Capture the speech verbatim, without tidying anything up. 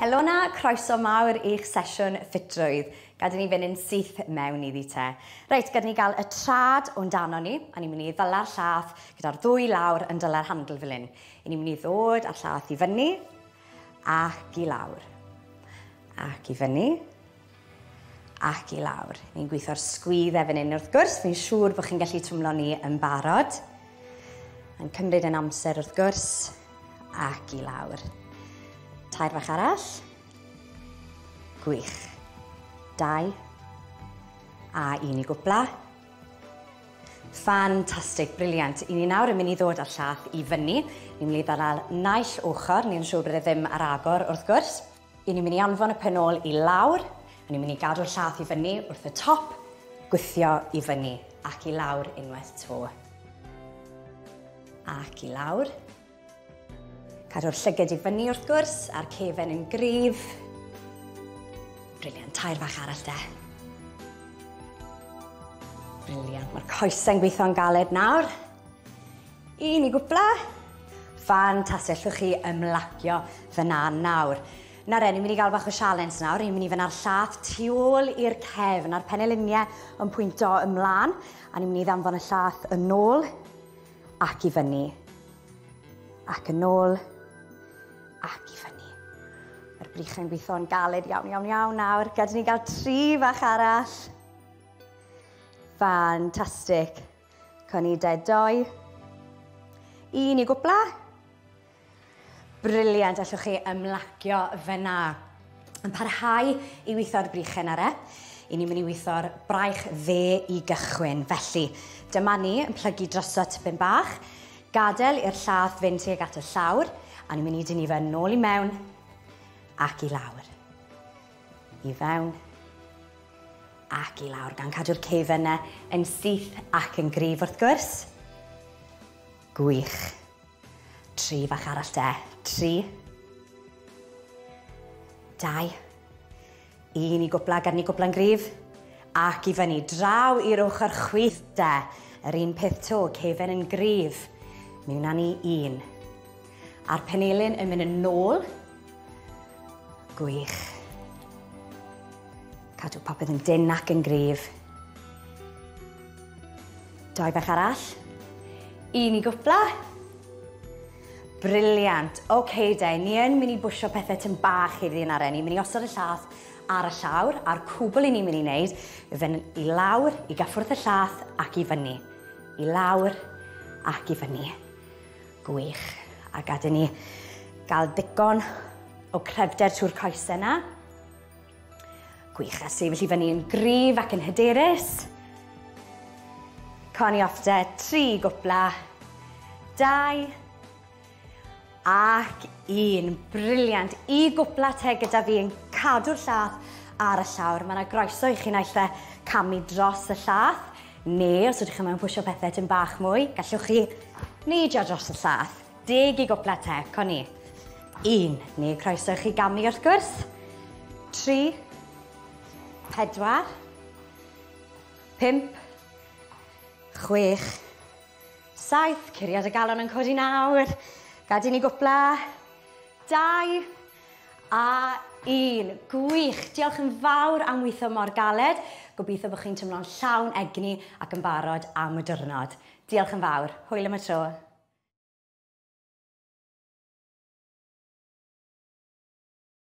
Helo na, croeso mawr i'ch sesiwn Ffitrwydd. Gad i ni fynd yn syth mewn iddi te. Reit, gad ni gael y trad o'n dano ni, a ni'n mynd i ddyla'r llaeth gyda'r ddwy lawr yn dyla'r handl fel hyn. I ni'n mynd i ddod a'r llaeth i fyny, ac i lawr. Ac i fyny, ac i lawr. Ni'n gweithio'r sgwydd efo hyn wrth gwrs, fi'n siŵr bod chi'n gallu twmlo ni yn barod. Yn cymryd yn amser wrth gwrs, ac i lawr. Tair fach arall. Gwych. Dau. A un i gwpla. Ffantastig, briliant. I ni nawr yn mynd i ddod â'r llaeth i fyny. Ni'n mynd i ddal naill ochr, ni'n siŵr bod e ddim ar agor wrth gwrs. I ni'n mynd i anfon y penol i lawr. A ni'n mynd i gadw'r llaeth i fyny wrth y top, gwythio i fyny, ac i lawr unwaith to. Ac i lawr. Cadw'r llyged i fyny wrth gwrs, a'r cefen yn gryf. Briliant, tair fach arall de. Briliant, mae'r coesau'n gweithio'n galed nawr. Un i gwpla. Ffantastig, llwch chi ymlacio fyna nawr. Nawr e, ni'n mynd i gael bach o sialens nawr. Ni'n mynd i fynd ar llaeth tu ôl i'r cefn, a'r peneliniau yn pwynto ymlaen. A ni'n mynd i ddanfon y llaeth yn ôl ac i fyny. Ac yn ôl. Ac i fyny. Mae'r brichau'n gweithio'n galed iawn, iawn, iawn nawr. Gad ni gael tri fach arall. Ffantastig. Conidau doi. Un i gwpla. Briliant, allwch chi ymlacio fyna. Yn parhau i weithio'r brichau na re. I ni'n mynd i weithio'r braich dde i gychwyn. Felly, dyma ni yn plygu drosod tipyn bach. Gadael i'r llaeth fynd tuag at y llawr. A ni'n mynd i dynnu fe nôl i mewn ac i lawr. I fewn ac i lawr, gan cadw'r cefen yn syth ac yn gryf wrth gwrs. Gwych. Tri fach arall de. Tri. Dau. Un i gwpla, gad ni gwpla'n gryf. Ac i fyny, draw i'r ochr chwith de. Yr un peth to, cefen yn gryf. Mewn â ni un. A'r penelin yn mynd yn ôl. Gwych. Cadw popeth yn dyn ac yn gryf. Doi bach arall. Un i gwpla. Briliant. Oce de, ni yn mynd i bwysio pethau tyn bach iddi yn aren. Ni'n mynd i osod y llaeth ar y llawr, a'r cwbl i ni'n mynd i wneud, i fynd i lawr, i gaffwrdd y llaeth ac i fyny. I lawr ac i fyny. Gwych. A gada ni gael digon o crefder trwy'r coesau yna. Gwych, a sefyll i fyny yn gryf ac yn hyderus. Coni off de, tri gwpla, dau, ac un. Briliant. I gwpla te gyda fi yn cadw'r llaeth ar y llawr. Mae yna groeso i chi naill e camu dros y llaeth, neu os ydych chi'n mewn pwysio pethau tyn bach mwy, gallwch chi neidio dros y llaeth. Deg i gwpla te, coni. Un, neu croeso chi gamu wrth gwrs. Tri. Pedwar. Pump. Chwech. Saith. Curiad y galon yn codi nawr. Gad i ni gwpla. Dau. A un. Gwych. Diolch yn fawr am weithio mor galed. Gobeithio bod chi'n teimlo'n llawn egni ac yn barod am y diwrnod. Diolch yn fawr. Hwyl am y tro.